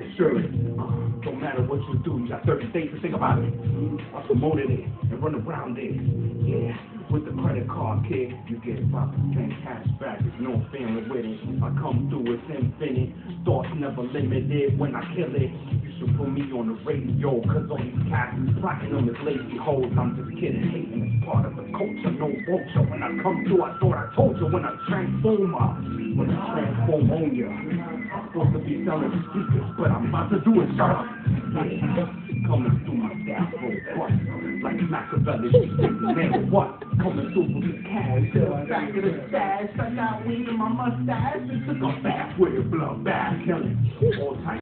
Surely, don't matter what you do, you got 30 days to think about it. I promoted it and run around it. Yeah, with the credit card, kid, you get 5% cash back. There's no feeling with it. I come through, it's infinite. Thoughts never limited when I kill it. You should put me on the radio, cause all these cats is plotting on this lazy hoes. I'm just kidding, hating is part of the culture, no vulture. When I come through, I thought I told you when I transform her. When I transform on you. I'm supposed to be selling speakers, but I'm about to do it, shut up. Coming through my staff roll front, like Makaveli, Dinero, what? Coming through with the cash, to the back of the stash. I got weed in my mustache, and took a bath with it, blood bath, killing all types.